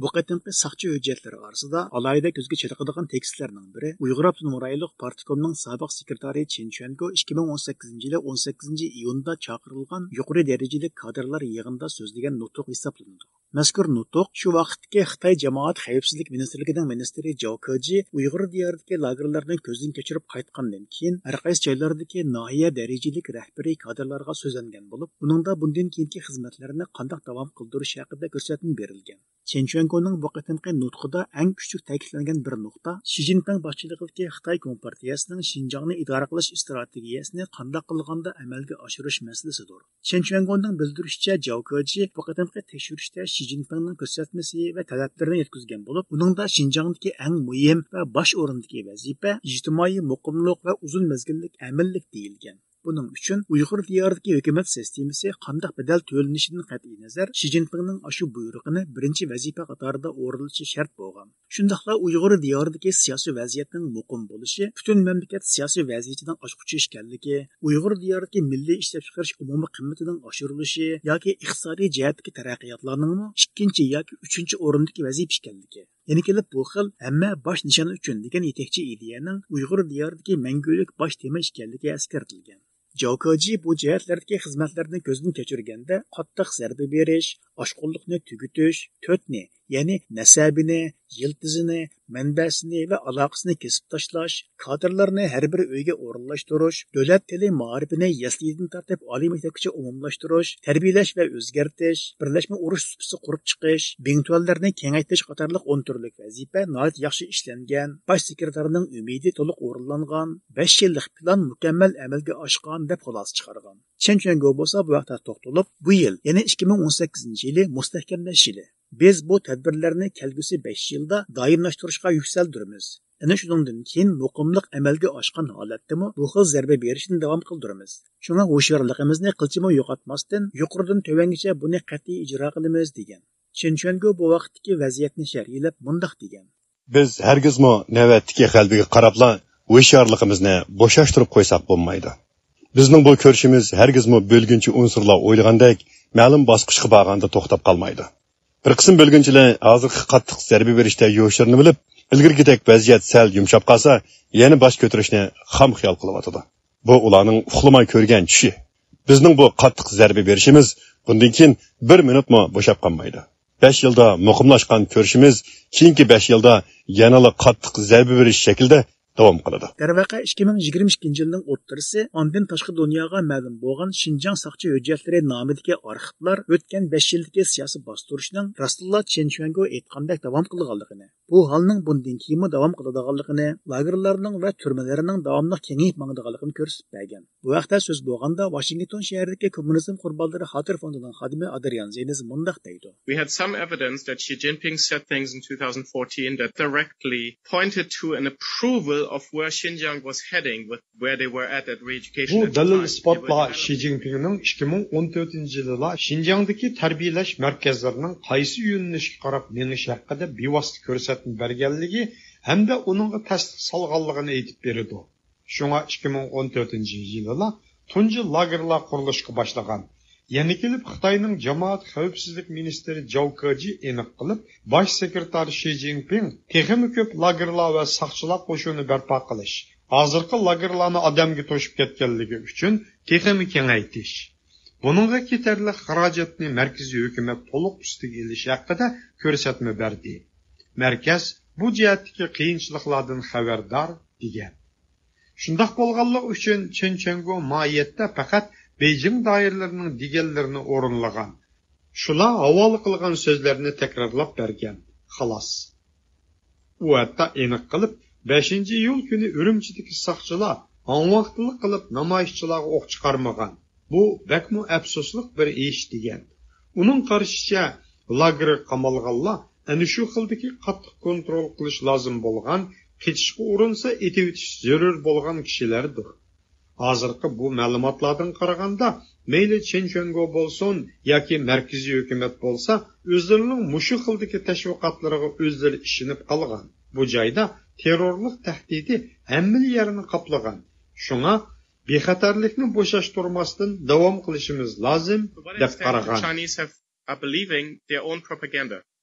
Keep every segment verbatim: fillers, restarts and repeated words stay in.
Bu qatimqi saqchi hujjatlar orasida alayida ko'zga chirqadigan tekstlarning biri Uyg'ur Abdunum rayonlik partkomning sobiq sekretari Chen Chuango ikki ming o'n sakkizinchi yili o'n sakkizinchi iyunda chaqirilgan yuqori darajali kadrlar yig'inida so'zlagan nutq hisoblanadi. Mazkur nutq shu vaqtdagi Xitoy jamoat xavfsizlik ministrligining ministri Zhao Keji Uyg'ur diyoridagi lagerlarni ko'zdan kechirib qaytgandan keyin har qaysi joylardagi nohiya darajalik rahbariy kadrlarga so'zlangan bo'lib, buningda bundan keyingi xizmatlarini qanday davom qildirish haqida ko'rsatma berilgan. Chen Chuangoning bu qatimqi nutqida eng kuchli ta'kidlangan bir nuqta Xi Jinping boshchiligidagi Xitoy Kompartiyasining Xinjiangni idora qilish strategiyasini qanday qilganda amalga oshirish masalasidir. Chen Chuangoning bildirishicha, Zhao Keji bu qatimqi tekshirishda Xi Jinpingning ko'rsatmasi va talablarini yetkazgan bo'lib, buningda Xinjiangdagi eng muhim va bosh o'rindagi vazifa ijtimoiy muqimlik va uzun mezgillik amillik deyilgan. Buning uchun Uyg'ur diyoridagi hukumat sistemasi qanday bedel to'lanishidan qat'iy nazar Xi Jinpingning ashu buyrug'ini birinchi vazifa qatorida o'rnatishi shart bo'lgan. Shundaqla Uyg'ur diyoridagi siyosiy vaziyatning muqim bo'lishi, butun mamlakat siyosiy vaziyatining ochquchi ekanligi, Uyg'ur diyoridagi milliy ishlab chiqarish umumiy qimmatining oshirilishi yoki iqtisodiy jihatdagi taraqqiyotlarning ikkinchi yoki uchinchi o'rindagi vazifa ekanligi. Yana kelib bu xil hamma bosh nishon uchun degan yetakchi ideyaning Uyg'ur diyoridagi mangulik bosh tema ekanligi eskartilgan. Zhao Keji bu jihatlardagi xizmatlarni ko'zdan kechirganda qattiq zarba berish, oshqo'llikni tugutish, to'tni, ya'ni nasabini, yiltizini, manbasini va aloqasini kesib tashlash, kadrlarni har bir uyga o'rinlashtirish, davlat tili ma'rifini yaslidan tortib oliy maktabgacha umumlashtirish, tarbiyalash va o'zgartish, birlashma urush supisi qurib chiqish, bintvallarni kengaytirish qatorliq o'n turlik vazifa nihoyat yaxshi ishlangan, bosh sekretarning umidi to'liq o'rinlangan, besh yillik plan mukammal amalga oshgan deb xulosa chiqargan. Chen Chuango bo'lsa bu vaqtda to'xtalib, bu yil, ya'ni ikki ming o'n sakkizinchi yili mustahkamlash yili. Biz bu tadbirlarni kelgusi besh yilda doimlashtirishga yuksaldiramiz. Ana shundan keyin muqimlik amalga oshgan holatdami bu xil zarba berishni davom qildiramiz. Shunga hushyorligimizni qilchimi yo'qotmasdan yuqoridan tovangacha buni qat'iy ijro qilamiz degan. Chen Chuango bu vaqtdagi vaziyatni sharhlab mundaq degan. Biz hargizmo navbatdagi qalbiga qarabla hushyorligimizni bo'shashtirib qo'ysak bo'lmaydi. Bizning bu ko'rishimiz hargizmo bo'lgunchi unsurlar o'ylagandek ma'lum bosqichga borganda to'xtab qolmaydi. Bir qism bo'lgunchilar hozirgi qattiq zarba berishda yo'shirini bilib, ilgirgidek vaziyat sal yumshab qolsa, yana bosh ko'tarishni xam xiyol qilyotdi. Bu ularning uxlamay ko'rgan tushi. Bizning bu qattiq zarba berishimiz bundan keyin bir minutmi bo'shab qolmaydi. besh yilda muqimlashgan ko'rishimiz keyingi besh yilda yanada qattiq zarba berish shaklida davom qiladi. Darvaqa ikki ming yigirma ikkinchi yilning o'ttirisi ondan tashqi dunyoga ma'lum bo'lgan Xinjiang saqchi hujjatlari nomidagi arxivlar o'tgan besh yildagi siyosiy bostirishning Rasululloh Chen Chuango aytgandek davom qilganligini, bu holning bundan keyin davom qiladiganligini, lagerlarning va turmalarning davomli kengayib mangdiganligini ko'rsatib bergan. Bu vaqtda so'z bo'lganda Washington shahridagi kommunizm qurbonlari xotir fondining xodimi Adrian Zeniz mundaq deydi. We had some evidence that Xi Jinping said things in twenty fourteen that directly pointed to an approval of where Xinjiang was heading with where they were at at re-education. Bu dalil ispatla Xi Jinpingning ikki ming o'n to'rtinchi yilda Xinjiangdagi tarbiyalash markazlarining qaysi yo'nalishga qarab menish haqida bevosita ko'rsatma berganligi hamda uningga tasdiq solganligini aytib berdi. Shunga ikki ming o'n to'rtinchi yilda tunji lagerlar qurilishga boshlagan. Yana kelib Xitoyning jamoat xavfsizlik ministri Zhao Keji aniq qilib, bosh sekretar Xi Jinping texnik ko'p lagerlar va saqchilar qo'shini barpo qilish, hozirgi lagerlarni odamga to'shib ketganligi uchun texnik kengaytish, buningga ketarli xarajatni markaziy hukumat to'liq ustiga olish haqida ko'rsatma berdi. Markaz bu jihatdagi qiyinchiliklardan xabardor degan. Shundoq bo'lganlik uchun Chen Chuango moyatda faqat Beijing doiralarining deganlarini o'rinlagan. Shular havola qilgan so'zlarni takrorlab bergan. Xolos. U hatto aniq qilib, beshinchi iyul kuni Urumchidagi saqchilar anvaqtlik qilib namoyishchilarga o'q chiqarmagan. Bu bakmu afsuslik bir ish degan. Uning qarashicha, lager qamalganlar ana shu xildagi qattiq kontrol qilish lozim bo'lgan, ketishga urinsa etib o'tish zarur bo'lgan kishilardir. Hozirgi bu ma'lumotlardan qaraganda, mayli Chen Chuango bo'lsin yoki markaziy hukumat bo'lsa, o'zlarining mushu xildagi tashviqotlariga o'zlari ishinib qolgan. Bu joyda terrorlik tahdidi hamma yerni qoplagan. Shunga bexatarlikni bo'shashtirmasdan davom qilishimiz lozim deb qaragan. Chinese have, are believing their own propaganda.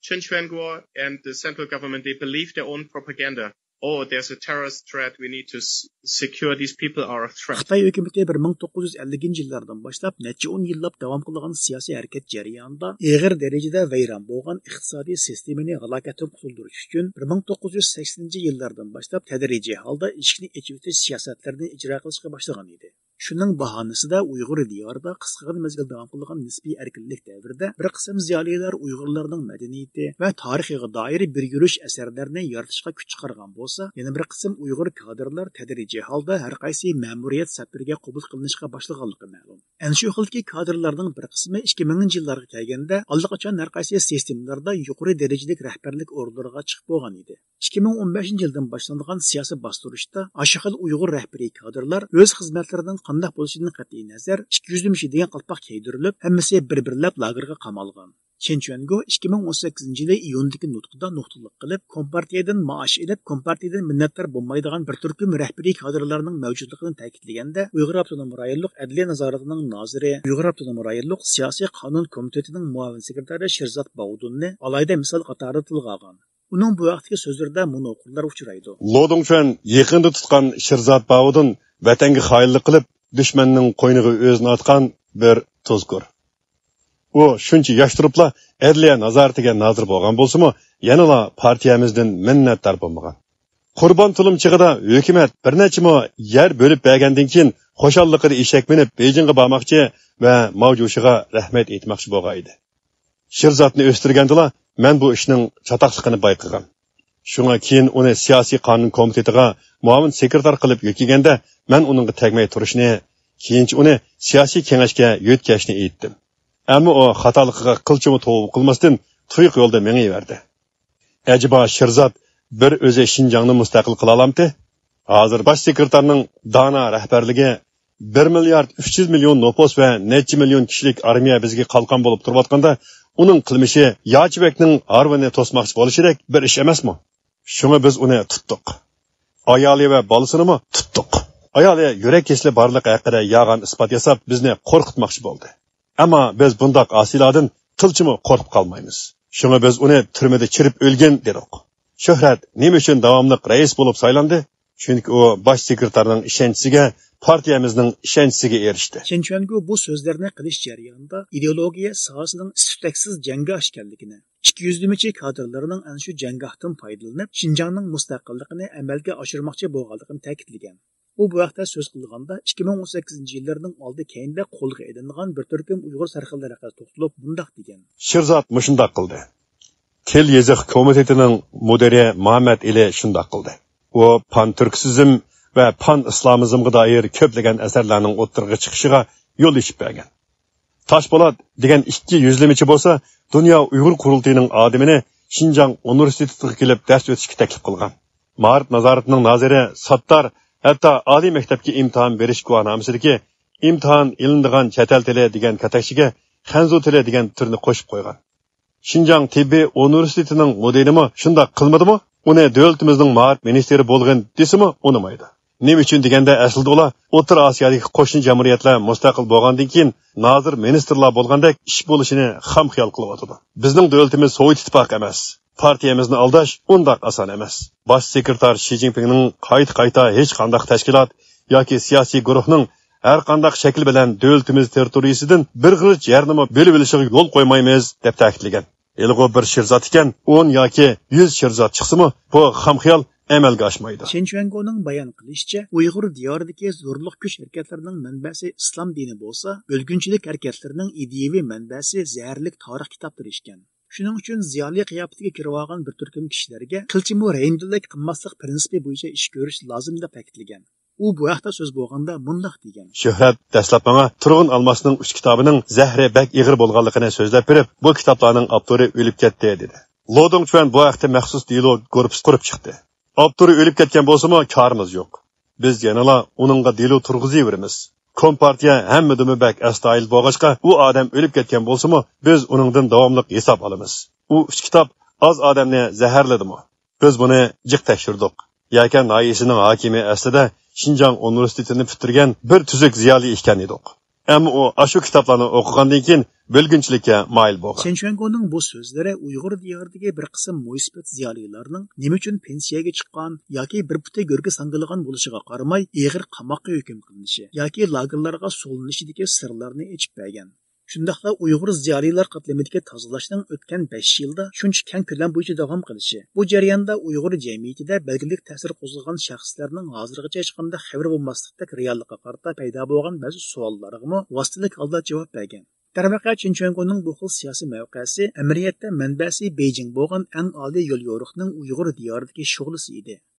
Xinjiang and the central government, they believe their own propaganda. Oh, there's a terrorist threat. We need to s- secure these people are a threat. Xitoy hukumatı bir ming to'qqiz yuz ellinchi yillardan boshlab necha o'n yillab davom qilgan siyosiy harakat jarayonida og'ir darajada vayron bo'lgan iqtisodiy sistemani halokatdan qutuldirish uchun bir ming to'qqiz yuz saksoninchi yillardan boshlab tadrijiy holda ishni echib o'tish siyosatlarini ijro qilishga boshlagan edi. Shuning bahonasida Uyg'ur diyorida qisqa mezgil davom qilgan nisbiy erkinlik davrida bir qism ziyolilar Uyg'urlarning madaniyati va tarixiga doir bir yurish asarlarini yaratishga kuch chiqargan bo'lsa, yana bir qism Uyg'ur kadrlar tadrijiy holda har qaysi ma'muriyat safariga qabul qilinishga boshlaganligi ma'lum. Ana shu xildagi kadrlarning bir qismi ikki minginchi yillarga kelganda allaqachon har qaysi sistemalarda yuqori darajalik rahbarlik o'rinlariga chiqib bo'lgan edi. ikki ming o'n beshinchi yildan boshlangan siyosiy bostirishda ashxal Uyg'ur rahbariy kadrlar o'z xizmatlarining qanday bo'lishidan qat'iy nazar ikki yuz degan qalpoq kiydirilib, hammasi bir-birlab lagerga qamalgan. Xinjiang ikki ming o'n sakkizinchi yili iyundagi nutqida nuqtaliq qilib, Kompartiyadan maosh olib, Kompartiyadan minnatdor bo'lmaydigan bir turkum rahbariy kadrlarning mavjudligini ta'kidlaganda, Uyg'ur avtonom rayonlik adliya nazoratining noziri, Uyg'ur avtonom rayonlik siyosiy qonun komitetining muavin sekretari Shirzat Baudunni alayda misol qatorida tilga olgan. Uning bu vaqtdagi so'zlarida munoqullar uchraydi. Lodongchuan yaqinda tutgan Shirzat Baudun vatanga xoinlik qilib, dushmanning qo'yniga o'zini otgan bir tuzkur. U shuncha yosh turibla adliya nazoratiga nozir bo'lgan bo'lsa-mu, yanala partiyamizdan minnatdor bo'lmagan. Qurbon tulim chig'ida hukumat bir necha mo yer bo'lib bergandan keyin xoshalliqida eshak minib Beijingga bormoqchi va mavjushiga rahmat aytmoqchi bo'lgan edi. Shirzatni o'stirgandila men bu ishning chatoqligini bayqagan. Shunga keyin uni siyosiy qonun komitetiga muavin sekretar qilib yo'kiganda men uningga tegmay turishni, keyinchi uni siyosiy kengashga yo'tkashni aytdim. Ammo o xatoliqiga qilchimi to'g'ri qilmasdan tuyuq yo'lda mengiverdi. Ajiba Shirzat bir o'zi Xinjiangni mustaqil qila olamdi? Hozir bosh sekretarning dona rahbarligi bir milliard uch yuz million nopos va necha million kishilik armiya bizga qalqon bo'lib turibotganda, uning qilmishi Yochibekning arvini to'smoqchi bo'lishidek bir ish emasmi? Shunga biz uni tutdik. Ayoli va bolasini mi tutdik. Ayoli yurak kesili barliq haqida yag'an isbot yasab bizni qo'rqitmoqchi bo'ldi. Ammo biz bundoq asilardan qilchimi qo'rqib qolmaymiz. Shunga biz uni turmada chirib o'lgan dedik. Shuhrat nima uchun davomli rais bo'lib saylandi? Chunki u bosh sekretarning ishonchiga, partiyamizning ishonchiga erishdi. Xinjiang bu so'zlarni qilish jarayonida ideologiya sohasining istiqsiz jangga oshganligini, ikki yuzlamachi kadrlarning ana shu janggohdan foydalanib, Xinjiangning mustaqilligini amalga oshirmoqchi bo'lganligini ta'kidlagan. U bu vaqtda so'z qilganda ikki ming o'n sakkizinchi yillarning oldi keyinda qo'lga ilingan bir turkum Uyg'ur sarxillari haqida to'xtalib bundoq degan. Shirzat mushundoq qildi. Til yeziq komitetining mudiri Muhammad Ili shundoq qildi. U pan-turkizm va pan-islomizmga doir ko'plagan asarlarning o'ttirg'i chiqishiga yo'l ochib bergan. Toshpo'lat degan ikki yuzlamachi bo'lsa, Dunyo Uyg'ur qurultiyining odamini Xinjiang universitetiga kelib dars o'tishga taklif qilgan. Ma'rif nazoratining noziri Sattar hatto oliy maktabga imtihon berish guvohnomasidagi imtihon ilinadigan chet el tili degan katakshiga Xanzu tili degan turni qo'shib qo'ygan. Xinjiang tibbiy universitetining mudirimi shunday qilmadimi? Uni davlatimizning ma'rif ministri bo'lgan desimi unimaydi. Nima uchun deganda aslida ular O'rta Osiyodagi qo'shni jamiyatlar mustaqil bo'lgandan keyin nozir ministrlar bo'lgandek ish bo'lishini ham xiyol qilyotdi. Bizning davlatimiz Sovet ittifoqi emas. Partiyamizni aldash undaq oson emas. Bosh sekretar Xi Jinpingning qayta-qayta hech qanday tashkilot yoki siyosiy guruhning har qanday shakl bilan davlatimiz territoriyasidan bir g'irch yerni bo'lib olishiga yo'l qo'ymaymiz deb ta'kidlagan. Elg'o bir shirzat ekan o'n yoki yuz shirzat chiqsimi, bu xamxiyol amalga oshmaydi. Xinjiangning bayon qilishicha, Uyg'ur diyoridagi zo'rliq kuch harakatlarining manbasi islom dini bo'lsa, o'lgunchilik harakatlarining ideyaviy manbasi zaharlik tarix kitoblari ekan. Shuning uchun ziyoli qiyofatiga kirib olgan bir turkum kishilarga qilchimi rayindillik qilmaslik prinsipi bo'yicha ish ko'rish lozim deb ta'kidlagan. U bu vaqtda so'z bo'lganda bundoq degan. Shuhrat dastlab menga Turg'un Almasning uch kitobining zahri bak ig'ir bo'lganligini so'zlab berib, bu kitoblarning avtori o'lib ketdi dedi. Lodongchuan bu vaqtda maxsus dialog guruhi qurib chiqdi. Avtori o'lib ketgan bo'lsa-mu, karimiz yo'q. Biz yanala uningga dialog turg'izayveramiz. Kompartiya hammidimi bak astoyil bo'lg'achqa, u odam o'lib ketgan bo'lsa-mu, biz uningdan davomli hisob olamiz. U uch kitob oz odamni zaharladimi? Biz buni jiq tekshirdik. Yakan noyisining hokimi aslida Xinjiang universitetini bitirgan bir tuzuk ziyoli ekan edik. Ammo u ashu kitoblarni o'qigandan keyin bölgünçilikka moyil bo'lgan. Chen Shuangguoning bu so'zlari Uyg'ur diyoridagi bir qism mo'ysifat ziyolilarning nima uchun pensiyaga chiqqan yoki bir puta go'rga sandilagan bo'lishiga qaramay eg'ir qamoqqa hukm qilinishi yoki lagerlarga solinishidagi sirlarni ochib bergan. Shundaqla Uyg'ur ziyolilar qatlamidagi tozalashning o'tgan besh yilda shuncha keng ko'lam bo'yicha davom qilishi, bu jarayonda Uyg'ur jamiyatida belgilik ta'sir qo'zg'agan shaxslarning hozirgacha hech qanday xabar bo'lmaslikdek reallikqa qarata paydo bo'lgan ba'zi savollarga vositalik holda javob bergan. Darvaqa Chen Shuangguoning bu xil siyosiy mavqesi amaliyotda manbasi Beijing bo'lgan eng oliy yo'l yo'riqning Uyg'ur diyoridagi shug'lisi edi.